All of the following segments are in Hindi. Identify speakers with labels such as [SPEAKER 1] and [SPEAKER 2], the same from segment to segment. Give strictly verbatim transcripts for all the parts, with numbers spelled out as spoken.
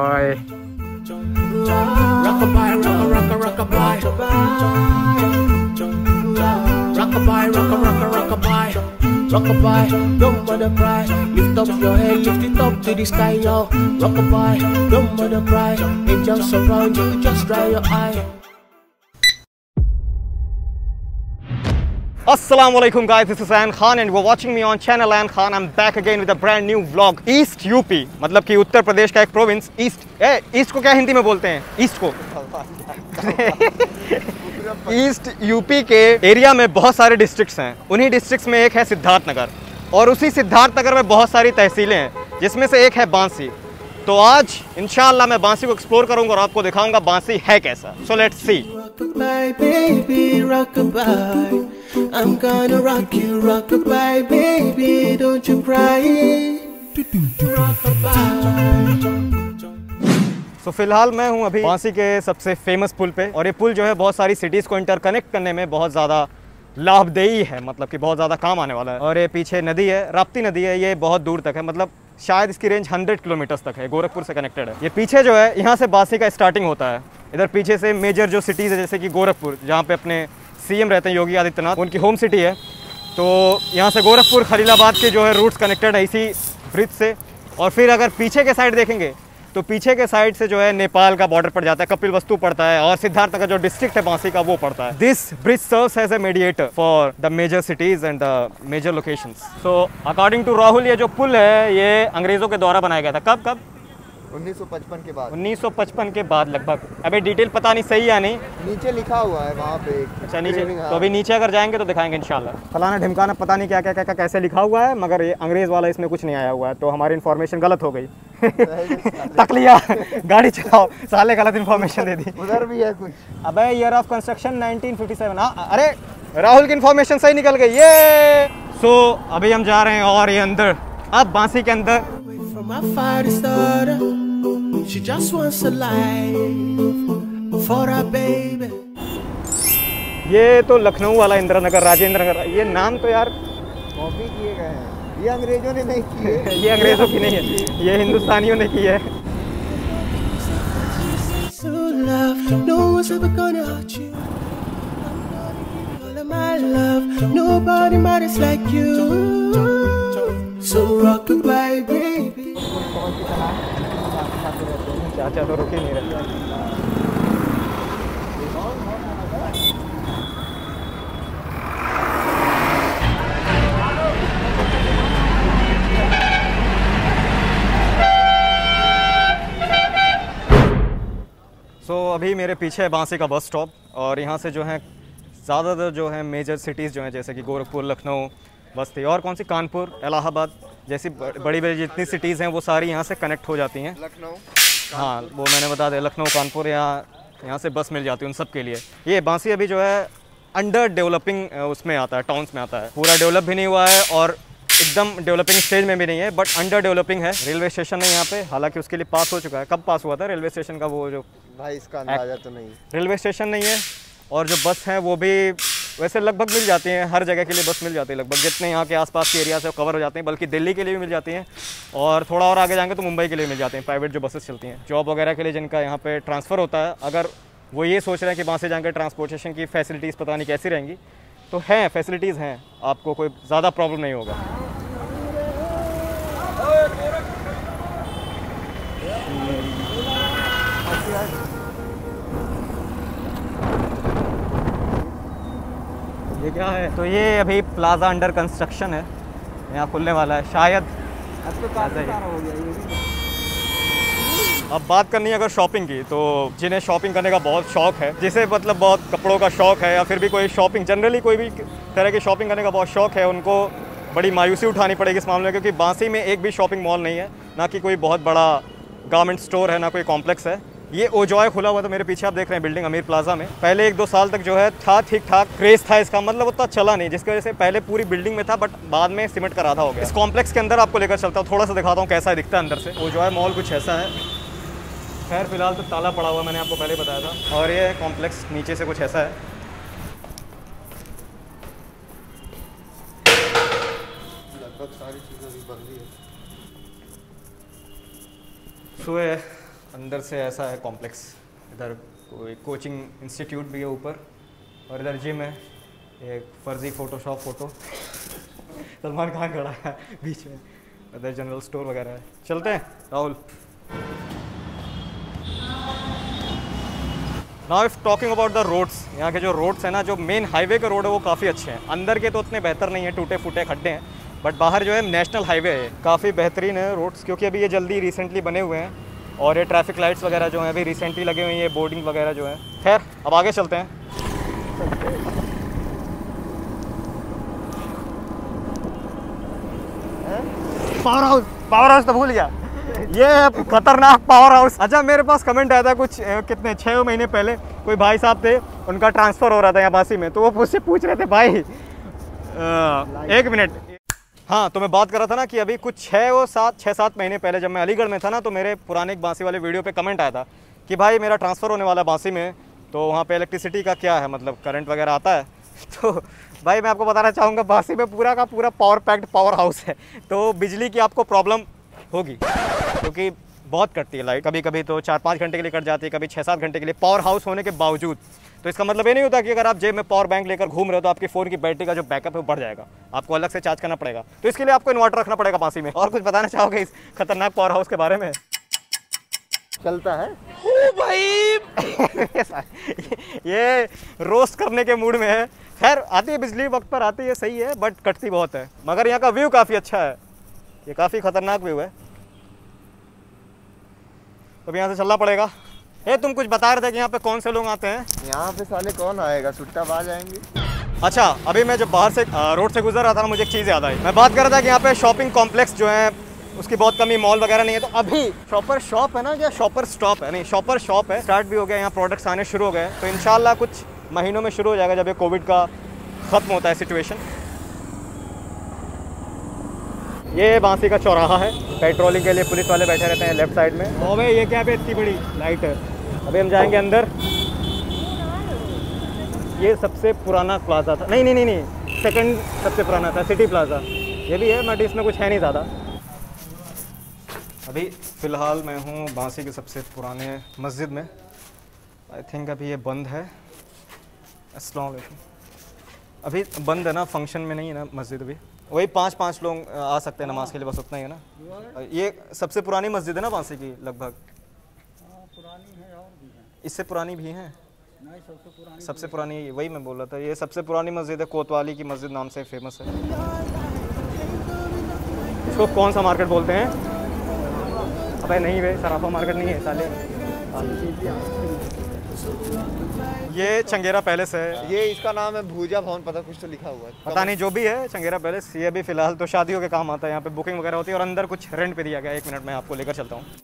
[SPEAKER 1] boy.
[SPEAKER 2] Rockabye, rocka, rocka, rockabye. Rockabye, rocka, rocka, rockabye. Rockabye, don't bother cry. Lift up your head, lift it up to the sky, yo. Rockabye, don't bother cry. Angels surround you, just dry your eye.
[SPEAKER 1] Assalamu alaikum guys, this is Ayan Khan and you're watching me on channel Ayan Khan. I'm back again with a brand new vlog. East U P, मतलब कि उत्तर प्रदेश का एक प्रोविंस ईस्ट ए ईस्ट को क्या हिंदी में बोलते हैं? ईस्ट को ईस्ट यूपी के एरिया में बहुत सारे डिस्ट्रिक्ट्स हैं। उन्हीं डिस्ट्रिक्ट्स में एक है सिद्धार्थनगर और उसी सिद्धार्थनगर में बहुत सारी तहसीलें हैं, जिसमें से एक है बांसी। तो आज इंशाअल्लाह मैं बांसी को एक्सप्लोर करूंगा और आपको दिखाऊंगा बांसी है कैसा। So let's see.
[SPEAKER 2] Rockabye, baby, rockabye. I'm gonna rock you, rockabye, baby, don't you cry. Rockabye.
[SPEAKER 1] तो so, फिलहाल मैं हूं अभी बांसी के सबसे फेमस पुल पे और ये पुल जो है बहुत सारी सिटीज़ को इंटरकनेक्ट करने में बहुत ज़्यादा लाभदेयी है, मतलब कि बहुत ज़्यादा काम आने वाला है। और ये पीछे नदी है, राप्ती नदी है, ये बहुत दूर तक है, मतलब शायद इसकी रेंज हंड्रेड किलोमीटर्स तक है, गोरखपुर से कनेक्टेड है। ये पीछे जो है यहाँ से बांसी का स्टार्टिंग होता है। इधर पीछे से मेजर जो सिटीज़ है जैसे कि गोरखपुर, जहाँ पे अपने सीएम रहते हैं योगी आदित्यनाथ, उनकी होम सिटी है। तो यहाँ से गोरखपुर खलीलाबाद के जो है रूट्स कनेक्टेड है इसी ब्रिज से। और फिर अगर पीछे के साइड देखेंगे तो पीछे के साइड से जो है नेपाल का बॉर्डर पड़ जाता है, कपिल वस्तु पड़ता है और सिद्धार्थनगर जो डिस्ट्रिक्ट है बांसी का वो पड़ता है। This bridge serves as a mediator for the major cities and the major locations. So according to Rahul ये जो पुल है ये अंग्रेजों के द्वारा बनाया गया था। कब कब
[SPEAKER 3] उन्नीस सौ पचपन के बाद
[SPEAKER 1] उन्नीस सौ पचपन के बाद लगभग। अबे डिटेल पता नहीं सही या नहीं,
[SPEAKER 3] नीचे लिखा हुआ है वहाँ पे।
[SPEAKER 1] अच्छा नीचे, तो अभी नीचे अगर जाएंगे तो दिखाएंगे इंशाल्लाह। फलाना ढिमकाना पता नहीं क्या क्या क्या क्या कैसे लिखा हुआ है, मगर ये अंग्रेज वाला इसमें कुछ नहीं आया हुआ है, तो हमारी इन्फॉर्मेशन गलत हो गई। तक लिया गाड़ी चलाओ, साले गलत इन्फॉर्मेशन दे दी।
[SPEAKER 3] उधर भी है कुछ।
[SPEAKER 1] अबे year of construction nineteen fifty seven. हाँ अरे राहुल की इन्फॉर्मेशन सही निकल गई ये। सो so, अभी हम जा रहे हैं और ये अंदर, अब बांसी के अंदर।
[SPEAKER 2] She just wants a life for her baby.
[SPEAKER 1] ये तो लखनऊ वाला इंदिरा नगर, राजेंद्र नगर, ये नाम तो यार
[SPEAKER 3] कॉपी किए गए हैं, ये अंग्रेजों ने नहीं किए।
[SPEAKER 1] ये अंग्रेजों की नहीं है, ये हिंदुस्तानियों ने की है।
[SPEAKER 2] So love, no one's ever gonna hurt you. All of my love, nobody matters like you. So rockabye, baby.
[SPEAKER 1] चाचा तो रुके नहीं रहते। सो so, अभी मेरे पीछे है बांसी का बस स्टॉप और यहाँ से जो है ज़्यादातर जो है मेजर सिटीज़ जो हैं जैसे कि गोरखपुर, लखनऊ, बस्ती और कौन सी कानपुर, इलाहाबाद जैसी बड़ी बड़ी जितनी सिटीज़ हैं वो सारी यहाँ से कनेक्ट हो जाती हैं।
[SPEAKER 3] लखनऊ,
[SPEAKER 1] हाँ वो मैंने बता दिया, लखनऊ, कानपुर, यहाँ यहाँ से बस मिल जाती है उन सब के लिए। ये बांसी अभी जो है अंडर डेवलपिंग उसमें आता है, टाउन्स में आता है, पूरा डेवलप भी नहीं हुआ है और एकदम डेवलपिंग स्टेज में भी नहीं है, बट अंडर डेवलपिंग है। रेलवे स्टेशन है यहाँ पे, हालांकि उसके लिए पास हो चुका है। कब पास हुआ था रेलवे स्टेशन का वो जो
[SPEAKER 3] भाई इसका अंदाजा तो नहीं।
[SPEAKER 1] रेलवे स्टेशन नहीं है और जो बस हैं वो भी वैसे लगभग मिल जाती हैं, हर जगह के लिए बस मिल जाती है लगभग, जितने यहाँ के आसपास के एरिया से कवर हो जाते हैं, बल्कि दिल्ली के लिए भी मिल जाती हैं और थोड़ा और आगे जाएंगे तो मुंबई के लिए मिल जाते हैं प्राइवेट जो बसेस चलती हैं जॉब वगैरह के लिए, जिनका यहाँ पे ट्रांसफ़र होता है। अगर वो ये सोच रहे हैं कि वहाँ से जाएंगे ट्रांसपोर्टेशन की फैसिलिटीज़ पता नहीं कैसी रहेंगी, तो हैं फैसिलिटीज़ हैं, आपको कोई ज़्यादा प्रॉब्लम नहीं होगा। ये क्या है? तो ये अभी प्लाजा अंडर कंस्ट्रक्शन है, यहाँ खुलने वाला है शायद।
[SPEAKER 3] अब तो काफी सारा हो गया ये भी।
[SPEAKER 1] अब बात करनी है अगर शॉपिंग की, तो जिन्हें शॉपिंग करने का बहुत शौक है, जिसे मतलब बहुत कपड़ों का शौक है या फिर भी कोई शॉपिंग जनरली कोई भी तरह की शॉपिंग करने का बहुत शौक है, उनको बड़ी मायूसी उठानी पड़ेगी इस मामले में, क्योंकि बांसी में एक भी शॉपिंग मॉल नहीं है, ना कि कोई बहुत बड़ा गारमेंट स्टोर है, ना कोई कॉम्प्लेक्स है। ये ओजॉय खुला हुआ था, मेरे पीछे आप देख रहे हैं बिल्डिंग अमीर प्लाजा में। पहले एक दो साल तक जो है था ठीक ठाक क्रेज था इसका, मतलब उतना चला नहीं, जिसकी वजह से पहले पूरी बिल्डिंग में था बट बाद में सीमेंट का आधा हो गया। इस कॉम्प्लेक्स के अंदर आपको लेकर चलता हूँ, थोड़ा सा दिखाता हूँ कैसा दिखता है अंदर से। ओजॉय मॉल कुछ ऐसा है, खैर फिलहाल तो ताला पड़ा हुआ, मैंने आपको पहले बताया था। और ये कॉम्प्लेक्स नीचे से कुछ ऐसा है।
[SPEAKER 3] लगभग सारी चीज़ें भी बंद ही है।
[SPEAKER 1] सुबह अंदर से ऐसा है कॉम्प्लेक्स। इधर कोई कोचिंग इंस्टीट्यूट भी है ऊपर, और इधर जिम है। एक फर्जी फोटोशॉप फोटो सलमान खान खड़ा है बीच में। इधर जनरल स्टोर वगैरह है। चलते हैं Rahul. Now if talking about the roads, यहाँ के जो रोड्स हैं ना, जो मेन हाईवे के रोड है वो काफ़ी अच्छे हैं। अंदर के तो उतने बेहतर नहीं है, टूटे फूटे खड्डे हैं, बट बाहर जो है नेशनल हाईवे है, काफ़ी बेहतरीन है रोड्स। क्योंकि अभी ये जल्दी रिसेंटली बने हुए हैं और ये ट्रैफिक लाइट्स वगैरह जो हैं अभी रिसेंटली लगे हुए हैं, ये बोर्डिंग वगैरह जो है। खैर अब आगे चलते हैं। पावर हाउस, पावर हाउस तो भूल गया, ये खतरनाक पावर हाउस। अच्छा, मेरे पास कमेंट आया था कुछ कितने छः महीने पहले, कोई भाई साहब थे, उनका ट्रांसफ़र हो रहा था यहाँ बासी में, तो वो मुझसे पूछ रहे थे भाई आ, एक मिनट। हाँ, तो मैं बात कर रहा था ना कि अभी कुछ छः और सात छः सात महीने पहले जब मैं अलीगढ़ में था ना, तो मेरे पुराने बांसी वाले वीडियो पे कमेंट आया था कि भाई मेरा ट्रांसफ़र होने वाला बांसी में, तो वहाँ पे इलेक्ट्रिसिटी का क्या है, मतलब करंट वगैरह आता है? तो भाई मैं आपको बताना चाहूँगा, बांसी में पूरा का पूरा पावर पैक्ड पावर हाउस है, तो बिजली की आपको प्रॉब्लम होगी क्योंकि बहुत कटती है लाइट। कभी कभी तो चार पाँच घंटे के लिए कट जाती है, कभी छः सात घंटे के लिए, पावर हाउस होने के बावजूद। तो इसका मतलब ये नहीं होता कि अगर आप जेब में पावर बैंक लेकर घूम रहे हो तो आपके फ़ोन की बैटरी का जो बैकअप है वो बढ़ जाएगा, आपको अलग से चार्ज करना पड़ेगा। तो इसके लिए आपको इन्वर्टर रखना पड़ेगा बांसी में। और कुछ बताना चाहोगे इस खतरनाक पावर हाउस के बारे में?
[SPEAKER 3] चलता है
[SPEAKER 1] ओ भाई ये रोस्ट करने के मूड में है। खैर आती है बिजली वक्त पर आती है, सही है, बट कटती बहुत है। मगर यहाँ का व्यू काफ़ी अच्छा है, ये काफ़ी खतरनाक व्यू है। तो यहाँ से चलना पड़ेगा। ए, तुम कुछ बता रहे थे कि यहाँ पे कौन से लोग आते हैं?
[SPEAKER 3] यहाँ पे साले कौन आएगा, सुट्टाबाज आएंगे।
[SPEAKER 1] अच्छा, अभी मैं जब बाहर से रोड से गुजर रहा था ना, मुझे एक चीज़ याद आई। मैं बात कर रहा था कि यहाँ पे शॉपिंग कॉम्प्लेक्स जो है उसकी बहुत कमी, मॉल वगैरह नहीं है। तो अभी शॉपर शॉप है ना, या शॉपर स्टॉप है, नहीं शॉपर शॉप है, स्टार्ट भी हो गया, यहाँ प्रोडक्ट्स आने शुरू हो गए। तो इंशाल्लाह कुछ महीनों में शुरू हो जाएगा जब ये कोविड का ख़त्म होता है सिचुएशन। ये बांसी का चौराहा है, पेट्रोलिंग के लिए पुलिस वाले बैठे रहते हैं लेफ्ट साइड में। ओ भाई ये क्या पे इतनी बड़ी लाइट है। अभी हम जाएंगे अंदर। ये सबसे पुराना प्लाजा था, नहीं नहीं नहीं नहीं सेकंड सबसे पुराना था सिटी प्लाजा। ये भी है बट इसमें कुछ है नहीं ज़्यादा। अभी फ़िलहाल मैं हूँ बांसी के सबसे पुराने मस्जिद में। आई थिंक अभी ये बंद है। अस्सलाम वालेकुम। अभी बंद है ना, फंक्शन में नहीं है ना मस्जिद। अभी वही पाँच पाँच लोग आ सकते हैं नमाज के लिए, बस उतना ही है ना। ये सबसे पुरानी मस्जिद है ना बांसी की लगभग।
[SPEAKER 4] पुरानी है और भी है,
[SPEAKER 1] इससे पुरानी भी हैं?
[SPEAKER 4] नहीं सबसे पुरानी
[SPEAKER 1] सबसे पुरानी वही मैं बोल रहा था, ये सबसे पुरानी मस्जिद है, कोतवाली की मस्जिद नाम से फेमस है। इसको कौन सा मार्केट बोलते हैं? अबे नहीं भाई, सराफा मार्केट नहीं है साले। ये चंगेरा पैलेस है।
[SPEAKER 3] ये इसका नाम है भूजा भवन, पता कुछ तो लिखा हुआ है,
[SPEAKER 1] पता नहीं, जो भी है चंगेरा पैलेस। ये भी फिलहाल तो शादियों के काम आता है, यहाँ पे बुकिंग वगैरह होती है, और अंदर कुछ रेंट पे दिया गया। एक मिनट में आपको लेकर चलता हूँ।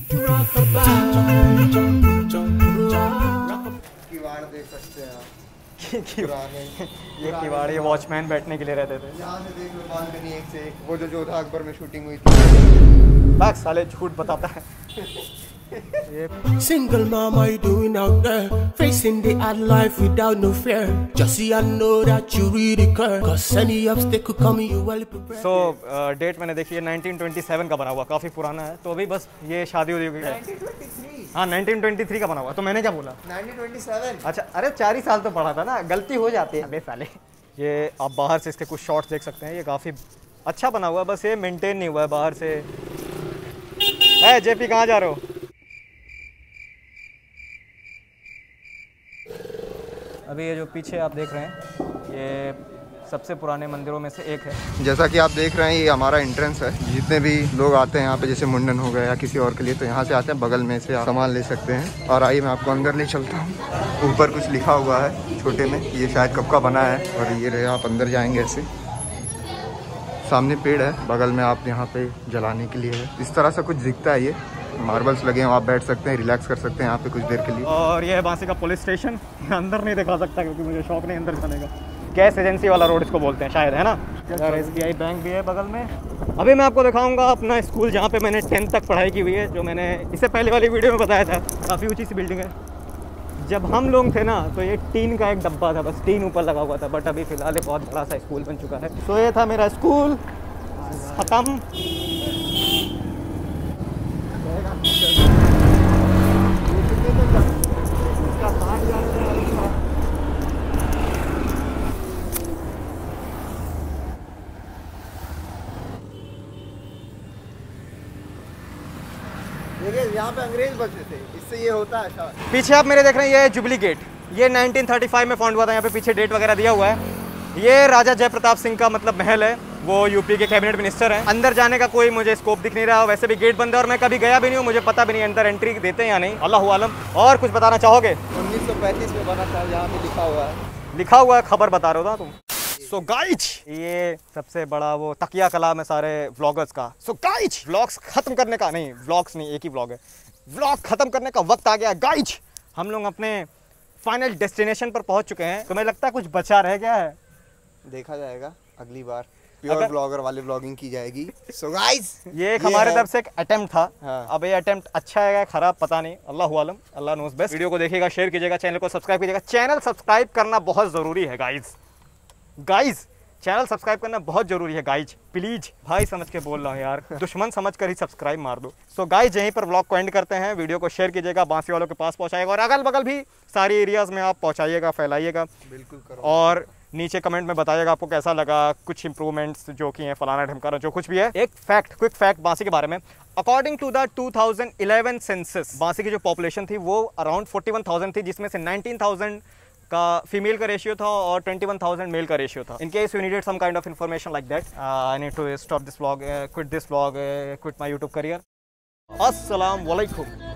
[SPEAKER 3] किवाड़ देख सकते हैं आप।
[SPEAKER 1] पुराने ये किवाड़, ये वॉचमैन बैठने के लिए रहते थे।
[SPEAKER 3] यहाँ से देख लो बालकनी एक से एक, वो जो जोधा अकबर में शूटिंग हुई थी।
[SPEAKER 1] बस साले झूठ बताता है।
[SPEAKER 2] Single mom, how you doing out there? Facing the hard life without no fear. Just see I know that you really care. Cause any obstacle coming, you well prepared.
[SPEAKER 1] So date मैंने देखी है नाइनटीन ट्वेंटी सेवन का बना हुआ, काफ़ी पुराना है। तो अभी बस ये शादी हो गई है।
[SPEAKER 3] Nineteen twenty three.
[SPEAKER 1] हाँ नाइनटीन ट्वेंटी थ्री का बना हुआ। तो मैंने क्या बोला?
[SPEAKER 3] Nineteen twenty seven.
[SPEAKER 1] अच्छा, अरे चार ही साल तो पढ़ा था ना, गलती हो जाती है अबे साले। ये आप बाहर से इसके कुछ शॉट्स देख सकते हैं, ये काफ़ी अच्छा बना हुआ है, बस ये मेंटेन नहीं हुआ है बाहर से। ए जेपी कहाँ जा रहे हो? अभी ये जो पीछे आप देख रहे हैं, ये सबसे पुराने मंदिरों में से एक है।
[SPEAKER 3] जैसा कि आप देख रहे हैं, ये हमारा एंट्रेंस है। जितने भी लोग आते हैं यहाँ पे, जैसे मुंडन हो गया या किसी और के लिए, तो यहाँ से आते हैं, बगल में से सामान ले सकते हैं। और आइए मैं आपको अंदर ले चलता हूँ। ऊपर कुछ लिखा हुआ है छोटे में, ये शायद कब का बना है। और ये रहे, आप अंदर जाएंगे ऐसे, सामने पेड़ है, बगल में आप यहाँ पे जलाने के लिए है। इस तरह से कुछ दिखता है। ये मार्बल्स लगे हैं, आप बैठ सकते हैं, रिलैक्स कर सकते हैं यहाँ पे कुछ देर के लिए।
[SPEAKER 1] और ये है बांसी का पुलिस स्टेशन। अंदर नहीं दिखा सकता क्योंकि मुझे शौक नहीं अंदर जाने का। गैस एजेंसी वाला रोड इसको बोलते हैं शायद, है ना। यार एस बी आई बैंक भी है बगल में। अभी मैं आपको दिखाऊंगा अपना स्कूल, जहाँ पे मैंने टेंथ तक पढ़ाई की हुई है, जो मैंने इससे पहले वाली वीडियो में बताया था। काफ़ी ऊँची सी बिल्डिंग है। जब हम लोग थे ना तो ये टीन का एक डब्बा था, बस टीन ऊपर लगा हुआ था। बट अभी फ़िलहाल एक बहुत बड़ा सा स्कूल बन चुका है। तो ये था मेरा स्कूल ख़त्म।
[SPEAKER 3] पे अंग्रेज बसे थे, इससे ये होता है ऐसा।
[SPEAKER 1] पीछे आप मेरे देख रहे हैं ये जुबली गेट, ये नाइनटीन थर्टी फाइव में फाउंड हुआ था। यहाँ पे पीछे डेट वगैरह दिया हुआ है। ये राजा जयप्रताप सिंह का मतलब महल है, वो यूपी के कैबिनेट मिनिस्टर हैं। अंदर जाने का कोई मुझे स्कोप दिख नहीं रहा, वैसे भी गेट बंद है और मैं कभी गया भी नहीं हूँ, मुझे पता भी नहीं अंदर एंट्री देते हैं या नहीं, अल्लाह आलम। और कुछ बताना चाहोगे?
[SPEAKER 3] उन्नीस सौ पैंतीस में बना था, यहाँ पे लिखा हुआ है।
[SPEAKER 1] लिखा हुआ है, खबर बता रहे हो ना तुम। सो गाइज, ये सबसे बड़ा वो तकिया कलाम है सारे व्लॉगर्स का। सो गाइज, व्लॉग्स खत्म करने का नहीं, व्लॉग्स नहीं एक ही व्लॉग है, व्लॉग खत्म करने का वक्त आ गया गाइज। हम लोग अपने फाइनल डेस्टिनेशन पर पहुंच चुके हैं। तुम्हें लगता है कुछ बचा रह गया है?
[SPEAKER 3] देखा जाएगा अगली बार, प्योर ब्लॉगर वाली ब्लॉगिंग की जाएगी। सो गाइस,
[SPEAKER 1] ये एक हमारे तरफ से एक अटेम्प्ट था।
[SPEAKER 3] हाँ।
[SPEAKER 1] अब ये अटेम्प्ट अच्छा है खराब पता नहीं, अल्लाह आलम, अल्लाह नोस बेस्ट। वीडियो को देखिएगा, शेयर कीजिएगा, चैनल को सब्सक्राइब कीजिएगा। चैनल सब्सक्राइब करना बहुत ज़रूरी है गाइज, गाइज चैनल सब्सक्राइब करना बहुत जरूरी है गाइज, प्लीज। भाई समझ के बोल रहा हूँ यार, दुश्मन समझ कर ही सब्सक्राइब मार दो। सो गाइज, यहीं पर व्लॉग को एंड करते हैं। वीडियो को शेयर कीजिएगा, बांसी वालों के पास पहुंचाएगा और अगल बगल भी सारी एरियाज में आप पहुंचाइएगा, फैलाइएगा।
[SPEAKER 3] बिल्कुल करो। और
[SPEAKER 1] नीचे कमेंट में बताइएगा आपको कैसा लगा, कुछ इंप्रूवमेंट्स जो कि हैं, फलाना ढमकाना जो कुछ भी है। एक फैक्ट, क्विक फैक्ट बांसी के बारे में, according to the two thousand eleven census, Bansi की जो पॉपुलेशन थी वो अराउंड फोर्टी वन थाउजेंड थी, जिसमें से नाइनटीन थाउजेंड का फीमेल का रेशियो था और ट्वेंटी वन थाउजेंड मेल का रेशियो था। In case you needed some kind of information like that, I need to stop this vlog, quit this vlog, quit my YouTube career. अस्सलाम वालेकुम।